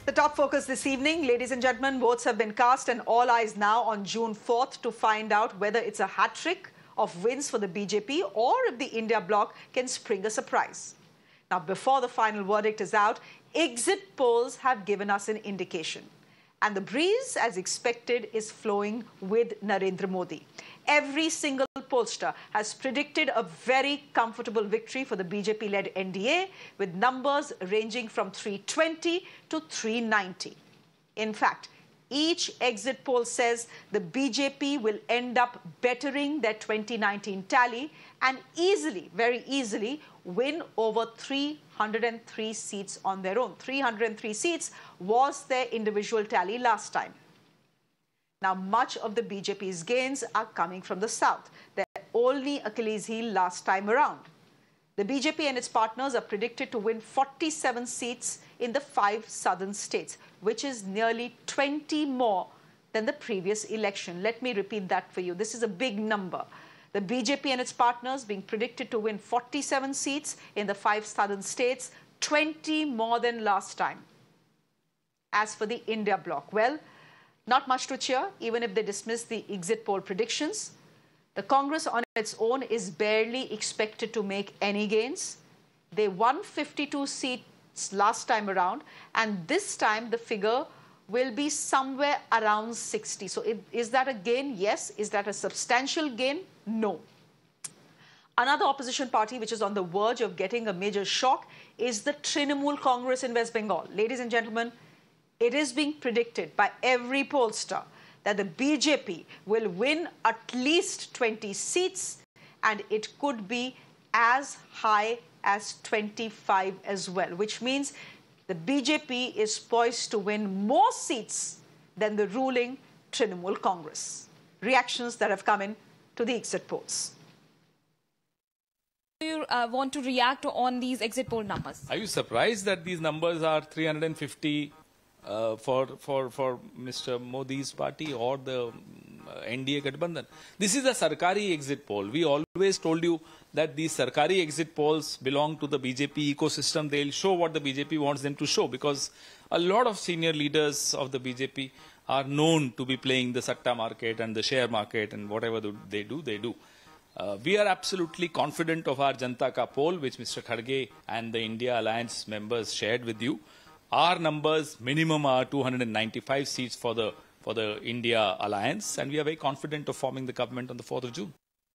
The top focus this evening, ladies and gentlemen, votes have been cast and all eyes now on June 4th to find out whether it's a hat-trick of wins for the BJP or if the India bloc can spring a surprise. Now, before the final verdict is out, exit polls have given us an indication. And the breeze, as expected, is flowing with Narendra Modi. Every single pollster has predicted a very comfortable victory for the BJP-led NDA, with numbers ranging from 320 to 390. In fact, each exit poll says the BJP will end up bettering their 2019 tally and easily, very easily, win over 303 seats on their own. 303 seats was their individual tally last time. Now, much of the BJP's gains are coming from the south, their only Achilles heel last time around. The BJP and its partners are predicted to win 47 seats in the 5 southern states, which is nearly 20 more than the previous election. Let me repeat that for you. This is a big number. The BJP and its partners being predicted to win 47 seats in the 5 southern states, 20 more than last time. As for the India bloc, well, not much to cheer, even if they dismiss the exit poll predictions. The Congress on its own is barely expected to make any gains. They won 52 seats last time around, and this time the figure will be somewhere around 60. So is that a gain? Yes. Is that a substantial gain? No. Another opposition party which is on the verge of getting a major shock is the Trinamool Congress in West Bengal. Ladies and gentlemen, it is being predicted by every pollster that the BJP will win at least 20 seats, and it could be as high as 25 as well, which means the BJP is poised to win more seats than the ruling Trinamool Congress. Reactions that have come in to the exit polls. Do you want to react on these exit poll numbers? Are you surprised that these numbers are 350 for Mr. Modi's party or the NDA Gathbandhan? This is a Sarkari exit poll. We always told you that these Sarkari exit polls belong to the BJP ecosystem. They'll show what the BJP wants them to show, because a lot of senior leaders of the BJP are known to be playing the Satta market and the share market, and whatever they do, they do. We are absolutely confident of our Janata Ka poll, which Mr. Kharge and the India Alliance members shared with you. Our numbers minimum are 295 seats for the India Alliance, and we are very confident of forming the government on the 4th of June.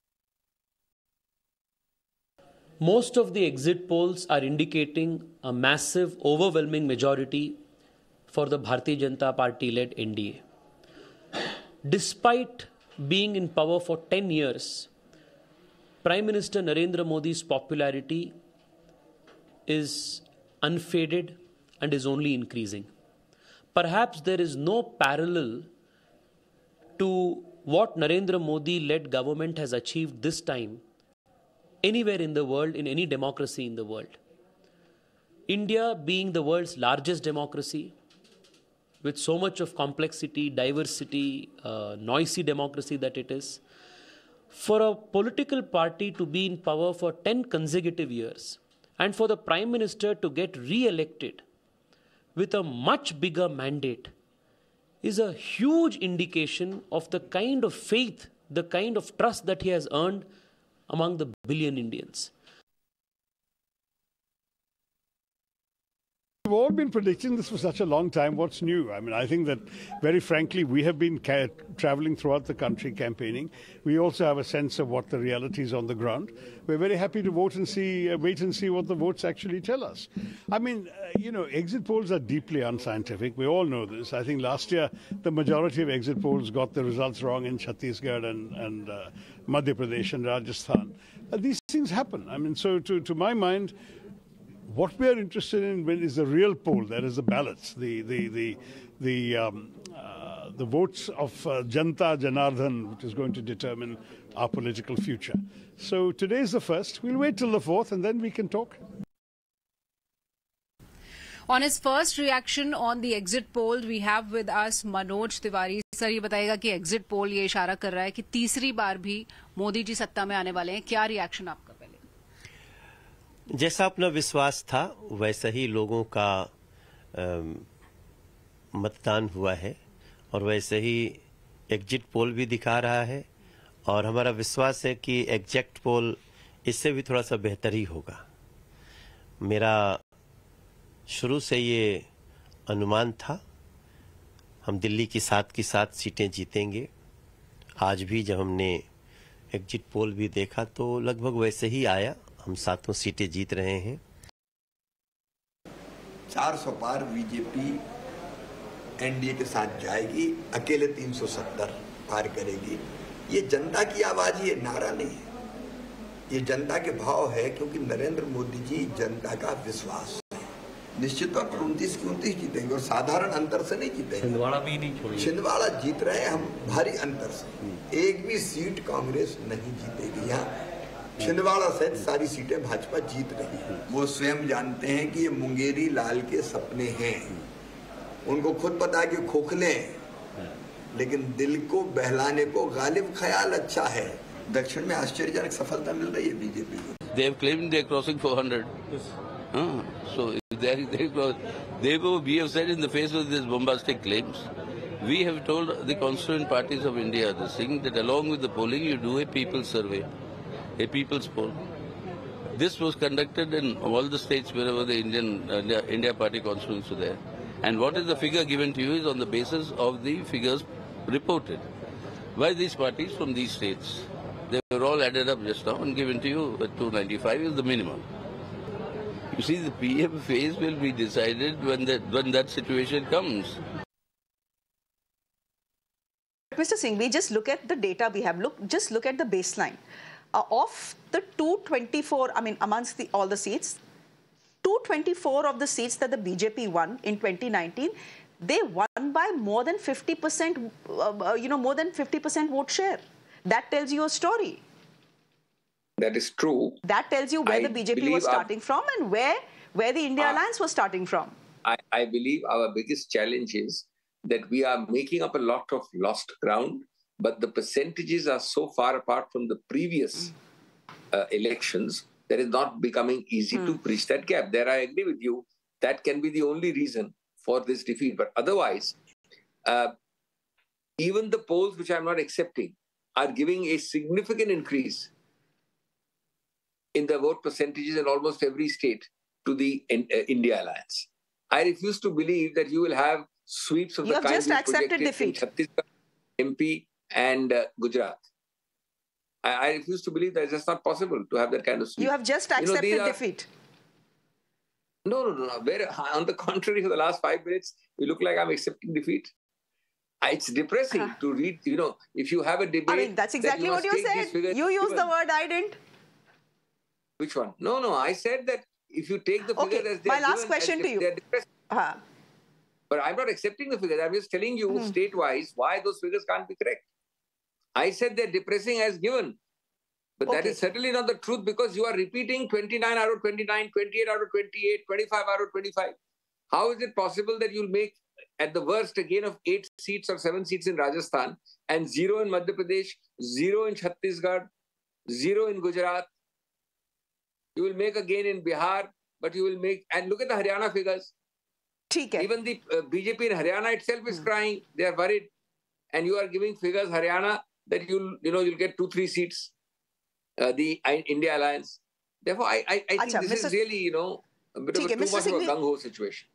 Most of the exit polls are indicating a massive, overwhelming majority for the Bharatiya Janata Party-led NDA. Despite being in power for 10 years, Prime Minister Narendra Modi's popularity is unfaded and is only increasing. Perhaps there is no parallel to what Narendra Modi-led government has achieved this time anywhere in the world, in any democracy in the world. India, being the world's largest democracy, with so much of complexity, diversity, noisy democracy that it is, for a political party to be in power for 10 consecutive years and for the Prime Minister to get re-elected with a much bigger mandate is a huge indication of the kind of faith, the kind of trust that he has earned among the billion Indians. We've all been predicting this for such a long time. What's new? I mean, I think that, very frankly, we have been traveling throughout the country campaigning. We also have a sense of what the reality is on the ground. We're very happy to wait and see what the votes actually tell us. I mean, exit polls are deeply unscientific. We all know this. I think last year, the majority of exit polls got the results wrong in Chhattisgarh and Madhya Pradesh and Rajasthan. These things happen. I mean, so to my mind, what we are interested in is the real poll. That is the ballots, the votes of Janta Janardhan, which is going to determine our political future. So today is the first. We'll wait till the 4th, and then we can talk. On his first reaction on the exit poll, we have with us Manoj Tiwari. Sir, ये बताएगा कि exit poll ये इशारा कर रहा है कि तीसरी बार भी मोदी जी सत्ता में आने वाले हैं. क्या रिएक्शन आपका पहले? जैसा अपना विश्वास था वैसा ही लोगों का मतदान हुआ है और वैसे ही एग्जिट पोल भी दिखा रहा है और हमारा विश्वास है कि एग्जैक्ट पोल इससे भी थोड़ा सा बेहतर ही होगा। मेरा शुरू से ये अनुमान था, हम दिल्ली की 7 सीटें जीतेंगे। आज भी जब हमने एग्जिट पोल भी देखा तो लगभग वैसे ही आया, हम 7 सीटें जीत रहे हैं। 400 पार बीजेपी एनडीए के साथ जाएगी, अकेले 370 पार करेगी। ये जनता की आवाज, ये नारा नहीं है, ये जनता के भाव है, क्योंकि नरेंद्र मोदी जी जनता का विश्वास है। निश्चित तौर पर 29 की 29 जीतेंगे और साधारण अंतर से नहीं जीतेंगे। छिंदवाड़ा भी नहीं छोड़ेंगे। छिंदवाड़ा जीत रहे हैं हम भारी अंतर से। एक भी सीट कांग्रेस नहीं जीतेगी यहाँ। छिंदवाड़ा सहित सारी सीटें भाजपा जीत रही है। वो स्वयं जानते हैं कि ये मुंगेरी लाल के सपने हैं। उनको खुद पता है कि खोखले हैं, लेकिन दिल को बहलाने को गालिब ख्याल अच्छा है। दक्षिण में आश्चर्यजनक सफलता मिल रही है बीजेपी को। They have claimed they are crossing 400. So we have said in the face of these bombastic claims, we have told the constituent parties of India this thing, that along with the polling you do a people's survey, a people's poll. This was conducted in all the states wherever the India party constituents were there. And what is the figure given to you is on the basis of the figures reported by these parties from these states. They were all added up just now and given to you at 295 is the minimum. You see, the PM phase will be decided when that situation comes. Mr. Singhvi, just look at the data we have. Just look at the baseline. Of the 224, I mean, amongst all the seats, 224 of the seats that the BJP won in 2019, they won by more than 50%, more than 50% vote share. That tells you a story. That is true. That tells you where the BJP was starting from and where the India Alliance was starting from. I believe our biggest challenge is that we are making up a lot of lost ground, but the percentages are so far apart from the previous elections that it's not becoming easy to bridge that gap. There I agree with you. That can be the only reason for this defeat. But otherwise, even the polls which I'm not accepting are giving a significant increase in the vote percentages in almost every state to the India Alliance. I refuse to believe that you will have sweeps of the kind you have just accepted defeat in Chhattisgarh, MP and Gujarat. I refuse to believe that it's just not possible to have that kind of sweep. You have just accepted defeat. No. On the contrary, for the last 5 minutes, you look like I'm accepting defeat. It's depressing to read, if you have a debate... I mean, that's exactly what you said. You used the word, I didn't. Which one? No, I said that if you take the figures as they are my last question to you. They're depressing. But I'm not accepting the figures. I'm just telling you state-wise why those figures can't be correct. I said they're depressing as given. But that is certainly not the truth, because you are repeating 29 out of 29, 28 out of 28, 25 out of 25. How is it possible that you'll make, at the worst, a gain of 8 seats or 7 seats in Rajasthan and 0 in Madhya Pradesh, 0 in Chhattisgarh, 0 in Gujarat? You will make a gain in Bihar, but you will make... And look at the Haryana figures. Even the BJP in Haryana itself is crying. They are worried. And you are giving figures, Haryana, that you'll get 2-3 seats. The India Alliance. Therefore, I think this is really, a bit of a too much of a gung-ho situation.